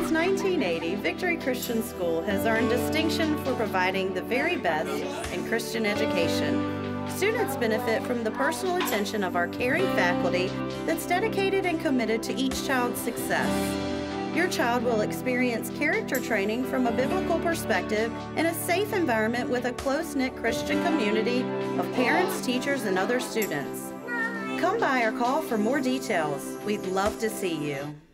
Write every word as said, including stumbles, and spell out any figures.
Since nineteen eighty, Victory Christian School has earned distinction for providing the very best in Christian education. Students benefit from the personal attention of our caring faculty that's dedicated and committed to each child's success. Your child will experience character training from a biblical perspective in a safe environment with a close-knit Christian community of parents, teachers, and other students. Come by or call for more details. We'd love to see you.